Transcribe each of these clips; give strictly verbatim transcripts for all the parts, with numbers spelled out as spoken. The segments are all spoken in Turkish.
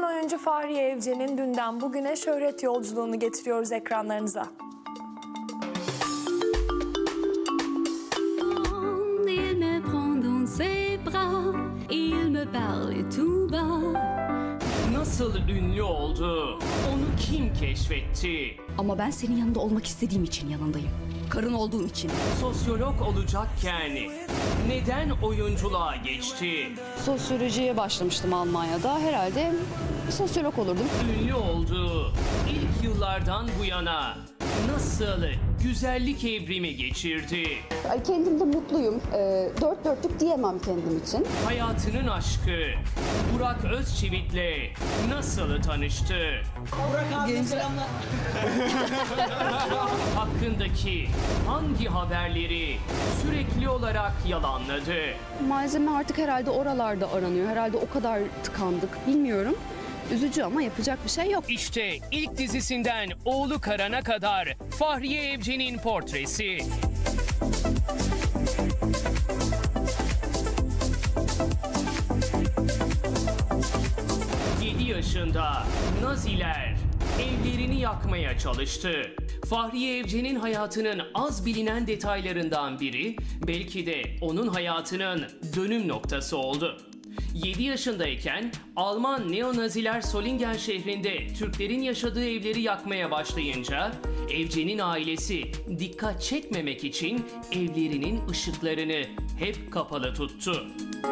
oyuncu Fahriye Evcen'in dünden bugüne şöhret yolculuğunu getiriyoruz ekranlarınıza. Nasıl ünlü oldu? Onu kim keşfetti? Ama ben senin yanında olmak istediğim için yanındayım. Karın olduğum için. Sosyolog olacakken neden oyunculuğa geçti? Sosyolojiye başlamıştım Almanya'da. Herhalde sosyolog olurdum. Ünlü olduğu ilk yıllardan bu yana nasıl güzellik evrimi geçirdi? Kendimde mutluyum. E, dört dörtlük diyemem kendim için. Hayatının aşkı Burak Özçivit'le nasıl tanıştı? Burak abi selamlar. Hakkındaki hangi haberleri sürekli olarak yalanladı? Malzeme artık herhalde oralarda aranıyor. Herhalde o kadar tıkandık. Bilmiyorum. Üzücü ama yapacak bir şey yok. İşte ilk dizisinden Oğlu Karan'a kadar Fahriye Evcen'in portresi. yedi yaşında Naziler evlerini yakmaya çalıştı. Fahriye Evcen'in hayatının az bilinen detaylarından biri belki de onun hayatının dönüm noktası oldu. yedi yaşındayken Alman neonaziler Solingen şehrinde Türklerin yaşadığı evleri yakmaya başlayınca Evcen'in ailesi dikkat çekmemek için evlerinin ışıklarını hep kapalı tuttu.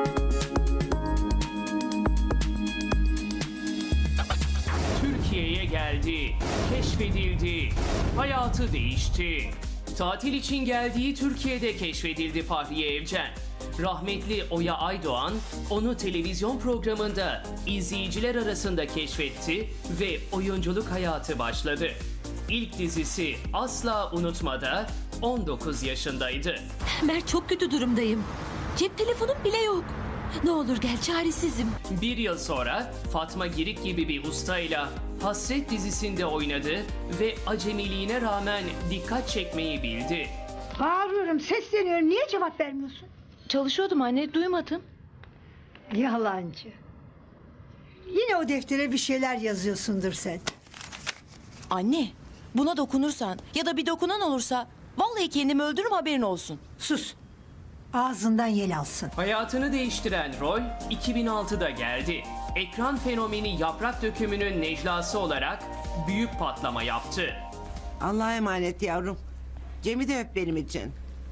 Türkiye'ye geldi, keşfedildi, hayatı değişti. Tatil için geldiği Türkiye'de keşfedildi Fahriye Evcen. Rahmetli Oya Aydoğan onu televizyon programında izleyiciler arasında keşfetti ve oyunculuk hayatı başladı. İlk dizisi Asla Unutma'da on dokuz yaşındaydı. Ben çok kötü durumdayım. Cep telefonum bile yok. Ne olur gel, çaresizim. Bir yıl sonra Fatma Girik gibi bir ustayla Hasret dizisinde oynadı ve acemiliğine rağmen dikkat çekmeyi bildi. Bağırıyorum, sesleniyorum. Niye cevap vermiyorsun? Çalışıyordum anne, duymadım. Yalancı. Yine o deftere bir şeyler yazıyorsundur sen. Anne, buna dokunursan ya da bir dokunan olursa vallahi kendimi öldürürüm, haberin olsun. Sus. Ağzından yel alsın. Hayatını değiştiren rol iki bin altıda geldi. Ekran fenomeni Yaprak Dökümü'nün Necla'sı olarak büyük patlama yaptı. Allah'a emanet yavrum. Cem'i de öp benim için.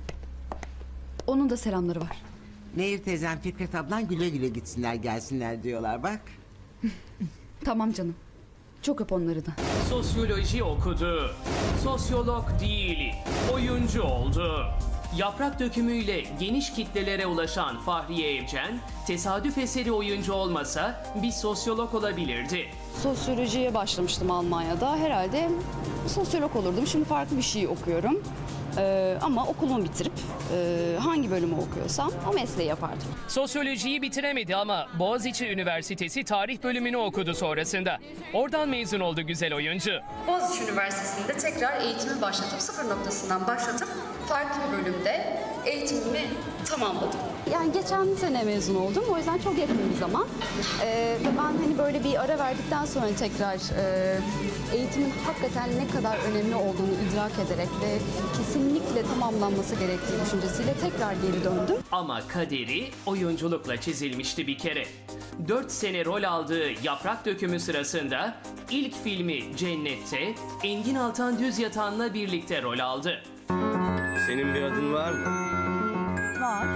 Onun da selamları var. Nehir teyzem, Fikret ablan güle güle gitsinler gelsinler diyorlar bak. Tamam canım. Çok öp onları da. Sosyoloji okudu. Sosyolog değil, oyuncu oldu. Yaprak Dökümü'yle geniş kitlelere ulaşan Fahriye Evcen, tesadüf eseri oyuncu olmasa bir sosyolog olabilirdi. Sosyolojiye başlamıştım Almanya'da. Herhalde sosyolog olurdum. Şimdi farklı bir şey okuyorum. Ee, ama okulumu bitirip e, hangi bölümü okuyorsam o mesleği yapardım. Sosyolojiyi bitiremedi ama Boğaziçi Üniversitesi tarih bölümünü okudu sonrasında. Oradan mezun oldu güzel oyuncu. Boğaziçi Üniversitesi'nde tekrar eğitimi başlatıp sıfır noktasından başlatıp farklı bir bölümde eğitimimi tamamladım. Yani geçen sene mezun oldum. O yüzden çok yakın bir zaman. Ee, ve ben hani böyle bir ara verdikten sonra tekrar e, eğitimin hakikaten ne kadar önemli olduğunu idrak ederek ve kesinlikle tamamlanması gerektiği düşüncesiyle tekrar geri döndüm. Ama kaderi oyunculukla çizilmişti bir kere. Dört sene rol aldığı Yaprak Dökümü sırasında ilk filmi Cennet'te Engin Altan Düzyatağan'la birlikte rol aldı. Senin bir adın var mı? Var.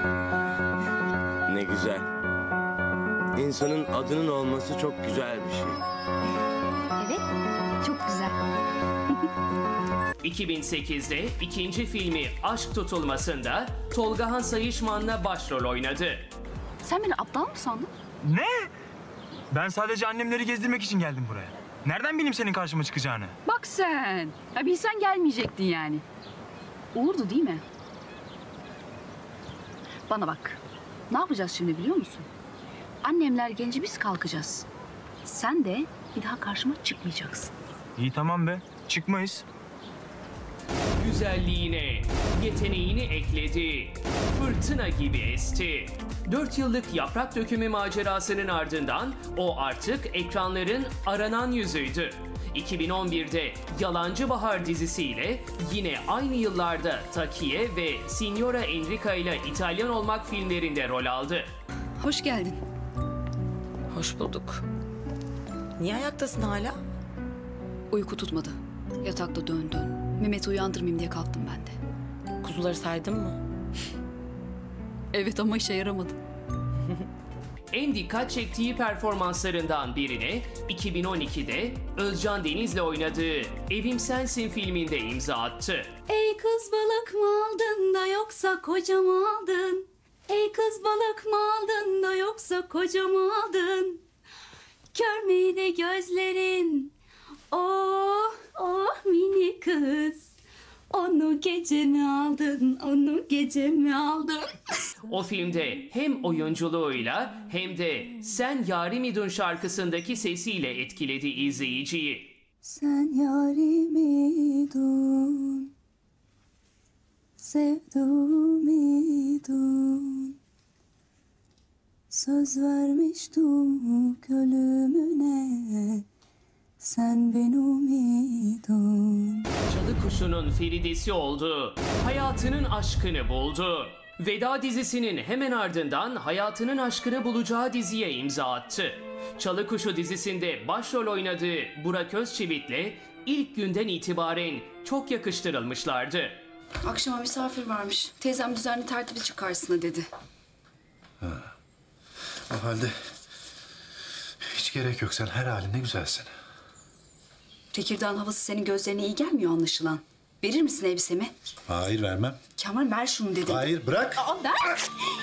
Ne güzel. İnsanın adının olması çok güzel bir şey. Evet, çok güzel. iki bin sekizde ikinci filmi Aşk Tutulması'nda Tolgahan Sayışman'la başrol oynadı. Sen beni aptal mı sandın? Ne? Ben sadece annemleri gezdirmek için geldim buraya. Nereden bileyim senin karşıma çıkacağını? Bak sen. Ya bilsen gelmeyecektin yani. Olurdu değil mi? Bana bak. Ne yapacağız şimdi biliyor musun? Annemler gelince biz kalkacağız. Sen de bir daha karşıma çıkmayacaksın. İyi tamam be. Çıkmayız. Güzelliğine yeteneğini ekledi. Fırtına gibi esti. dört yıllık yaprak dökümü macerasının ardından o artık ekranların aranan yüzüydü. iki bin on birde Yalancı Bahar dizisiyle yine aynı yıllarda Takiye ve Signora Enrica ile İtalyan Olmak filmlerinde rol aldı. Hoş geldin. Hoş bulduk. Niye ayaktasın hala? Uyku tutmadı. Yatakta dön dön. Mehmet'i uyandırmayayım diye kalktım ben de. Kuzuları saydın mı? Evet ama işe yaramadı. En dikkat çektiği performanslarından birine iki bin on ikide Özcan Deniz'le oynadığı Evim Sensin filminde imza attı. Ey kız balık mı aldın da yoksa kocam aldın? Ey kız balık mı aldın da yoksa kocam aldın? Kör müydü gözlerin? Oh oh mini kız. Onu gece mi aldın? Onu gece mi aldın? O filmde hem oyunculuğuyla hem de Sen Yarimidun şarkısındaki sesiyle etkiledi izleyiciyi. Sen yarimidun, sevdumidun, söz vermiştik ölümüne, sen ben umidun. Çalı Kuşu'nun Feridesi oldu, hayatının aşkını buldu. Veda dizisinin hemen ardından hayatının aşkını bulacağı diziye imza attı. Çalı Kuşu dizisinde başrol oynadığı Burak Özçivit'le ilk günden itibaren çok yakıştırılmışlardı. Akşama misafir varmış. Teyzem düzenli tertibi çıkarsın dedi. Ha. O halde hiç gerek yok. Sen her halinde güzelsin. Tekirdağ'ın havası senin gözlerine iyi gelmiyor anlaşılan. Verir misin elbisemi? Hayır, vermem. Kemal ver şunu dedim. Hayır, bırak. Aa, ver.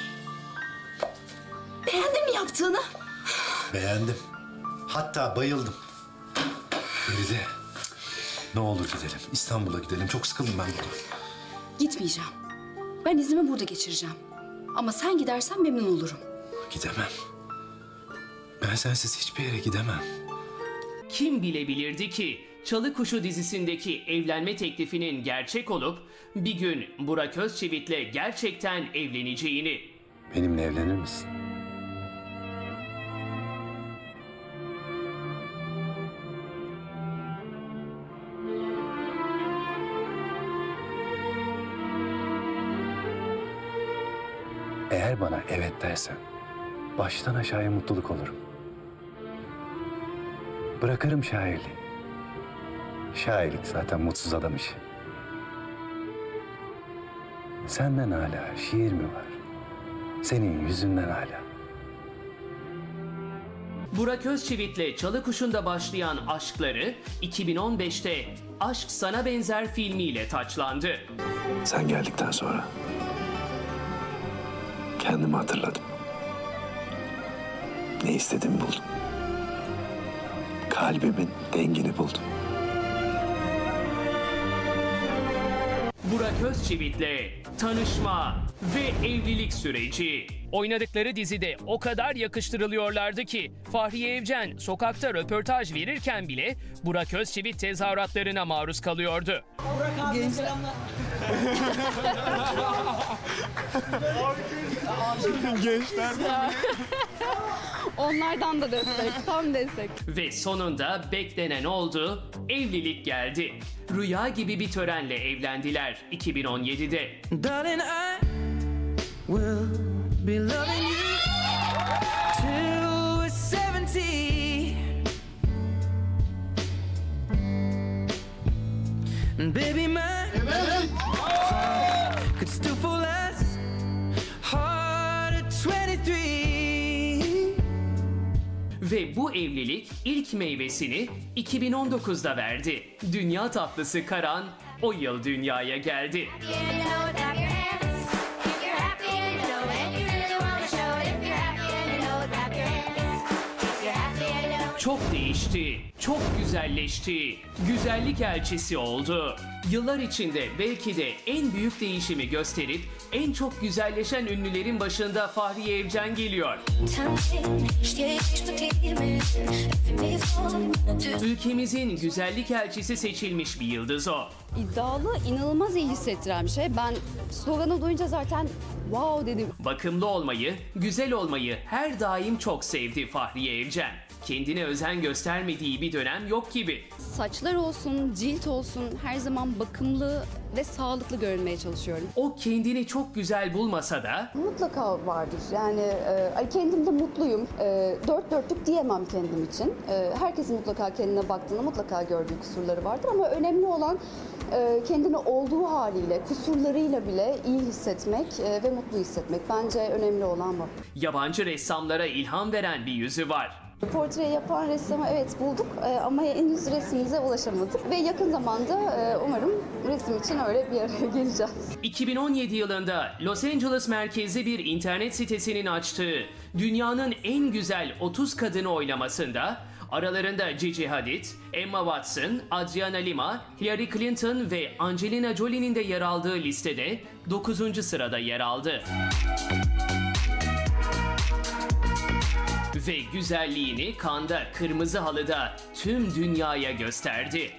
Beğendin mi yaptığını? Beğendim. Hatta bayıldım. Feride, ne olur gidelim. İstanbul'a gidelim. Çok sıkıldım ben burada. Gitmeyeceğim. Ben iznimi burada geçireceğim. Ama sen gidersen memnun olurum. Gidemem. Ben sensiz hiçbir yere gidemem. Kim bilebilirdi ki Çalı Kuşu dizisindeki evlenme teklifinin gerçek olup bir gün Burak Özçivit'le gerçekten evleneceğini. Benimle evlenir misin? Eğer bana evet dersen baştan aşağıya mutluluk olurum. Bırakırım şairliği. Şairlik zaten mutsuz adam işi. Senden hala şiir mi var? Senin yüzünden hala. Burak Özçivit'le Çalı Kuşu'nda başlayan aşkları iki bin on beşte Aşk Sana Benzer filmiyle taçlandı. Sen geldikten sonra kendimi hatırladım. Ne istediğimi buldum. Kalbimin dengini buldum. Burak Özçivit'le tanışma ve evlilik süreci. Oynadıkları dizide o kadar yakıştırılıyorlardı ki Fahriye Evcen sokakta röportaj verirken bile Burak Özçivit tezahüratlarına maruz kalıyordu. Burak abi selamlar. Gençler. Onlardan da destek, tam destek. Ve sonunda beklenen oldu, evlilik geldi. Rüya gibi bir törenle evlendiler iki bin on yedide. Darling, I will be loving you till we're seventy. And baby, my heart could still fall as hard at twenty-three. Ve bu evlilik ilk meyvesini iki bin on dokuzda verdi. Dünya tatlısı Karan o yıl dünyaya geldi. Çok değişti, çok güzelleşti, güzellik elçisi oldu. Yıllar içinde belki de en büyük değişimi gösterip en çok güzelleşen ünlülerin başında Fahriye Evcen geliyor. Ülkemizin güzellik elçisi seçilmiş bir yıldız o. İddialı, inanılmaz iyi hissettiren bir şey. Ben sloganı duyunca zaten wow dedim. Bakımlı olmayı, güzel olmayı her daim çok sevdi Fahriye Evcen. Kendine özen göstermediği bir dönem yok gibi. Saçlar olsun, cilt olsun her zaman bakımlı ve sağlıklı görünmeye çalışıyorum. O kendini çok güzel bulmasa da Mutlaka vardır. Yani e, kendimde mutluyum. E, dört dörtlük diyemem kendim için. E, herkesin mutlaka kendine baktığında mutlaka gördüğü kusurları vardır ama önemli olan e, kendini olduğu haliyle, kusurlarıyla bile iyi hissetmek e, ve mutlu hissetmek. Bence önemli olan bu. yabancı ressamlara ilham veren bir yüzü var. Portre yapan ressamı evet bulduk e, ama henüz resmimize ulaşamadık ve yakın zamanda e, umarım resim için öyle bir araya geleceğiz. iki bin on yedi yılında Los Angeles merkezli bir internet sitesinin açtığı dünyanın en güzel otuz kadını oylamasında aralarında Gigi Hadid, Emma Watson, Adriana Lima, Hillary Clinton ve Angelina Jolie'nin de yer aldığı listede dokuzuncu sırada yer aldı. Ve güzelliğini Cannes'da kırmızı halıda tüm dünyaya gösterdi.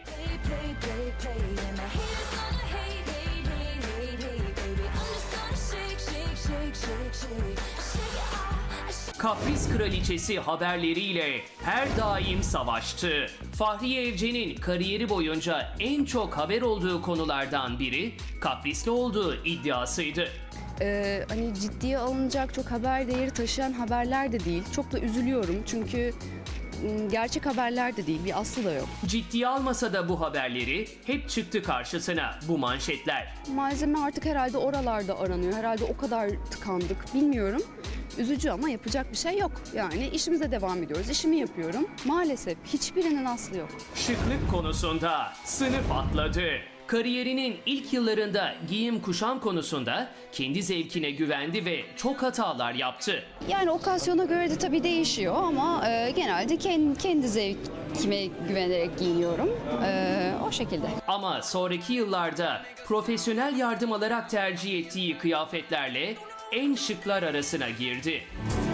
Kapris kraliçesi haberleriyle her daim savaştı. Fahriye Evcen'in kariyeri boyunca en çok haber olduğu konulardan biri kaprisli olduğu iddiasıydı. Ee, hani ciddiye alınacak çok haber değeri taşıyan haberler de değil. Çok da üzülüyorum çünkü m, gerçek haberler de değil, bir aslı da yok. Ciddiye almasa da bu haberleri hep çıktı karşısına bu manşetler. Malzeme artık herhalde oralarda aranıyor. Herhalde o kadar tıkandık, bilmiyorum. Üzücü ama yapacak bir şey yok. Yani işimize devam ediyoruz. İşimi yapıyorum. Maalesef hiçbirinin aslı yok. Şıklık konusunda sınıf atladı. Kariyerinin ilk yıllarında giyim kuşam konusunda kendi zevkine güvendi ve çok hatalar yaptı. Yani okasyona göre de tabii değişiyor ama e, genelde kendi, kendi zevkime güvenerek giyiniyorum. E, o şekilde. Ama sonraki yıllarda profesyonel yardım alarak tercih ettiği kıyafetlerle en şıklar arasına girdi.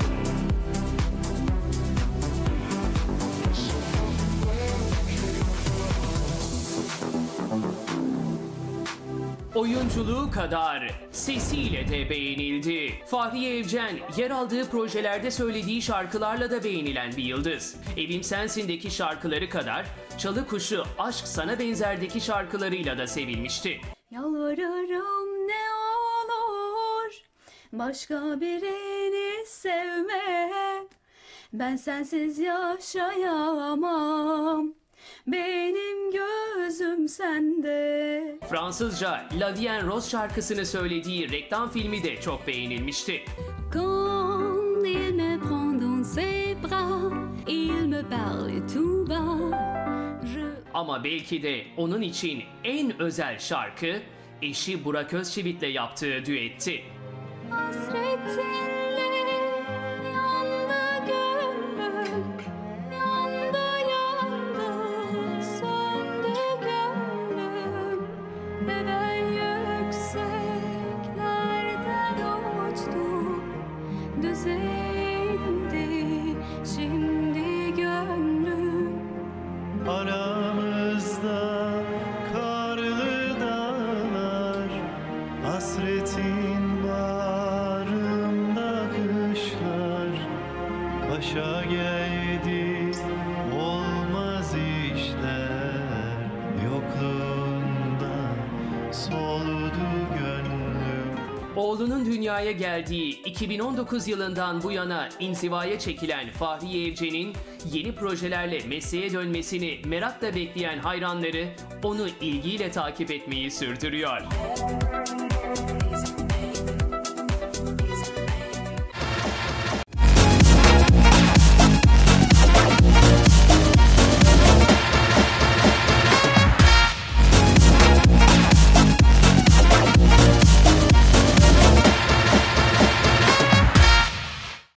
Oyunculuğu kadar sesiyle de beğenildi. Fahriye Evcen yer aldığı projelerde söylediği şarkılarla da beğenilen bir yıldız. Evim Sensin'deki şarkıları kadar Çalı Kuşu Aşk Sana Benzer'deki şarkılarıyla da sevilmişti. Yalvarırım ne olur başka birini sevme, ben sensiz yaşayamam, benim gözüm sende. Fransızca La Vie en Rose şarkısını söylediği reklam filmi de çok beğenilmişti. Quand il me prend dans ses bras, il me parle tout bas. Je... Ama belki de onun için en özel şarkı eşi Burak Özçivit'le yaptığı düetti. Hasretinle yandı gönlüm, yandı yandı, söndü gönlüm ve ben yükseklerden uçtum, düzeldi şimdi gönlüm. Aramızda karlı dağlar, hasretin bağrımda kışlar, başa geldi olmaz işler, yokluğunda soludu gönlüm. Oğlunun dünyaya geldiği iki bin on dokuz yılından bu yana inzivaya çekilen Fahriye Evcen'in yeni projelerle mesleğe dönmesini merakla bekleyen hayranları onu ilgiyle takip etmeyi sürdürüyor.